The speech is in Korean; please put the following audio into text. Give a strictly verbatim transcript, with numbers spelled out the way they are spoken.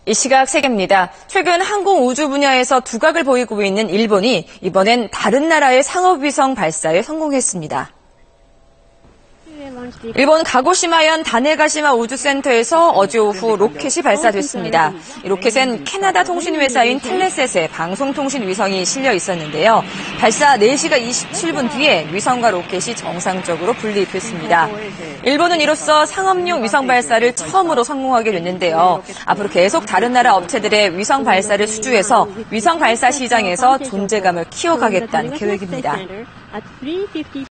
이 시각 세계입니다. 최근 항공 우주 분야에서 두각을 보이고 있는 일본이 이번엔 다른 나라의 상업위성 발사에 성공했습니다. 일본 가고시마현 다네가시마 우주센터에서 어제 오후 로켓이 발사됐습니다. 이 로켓엔 캐나다 통신회사인 텔레셋의 방송통신 위성이 실려 있었는데요. 발사 네 시간 이십칠 분 뒤에 위성과 로켓이 정상적으로 분리됐습니다. 일본은 이로써 상업용 위성 발사를 처음으로 성공하게 됐는데요. 앞으로 계속 다른 나라 업체들의 위성 발사를 수주해서 위성 발사 시장에서 존재감을 키워가겠다는 계획입니다.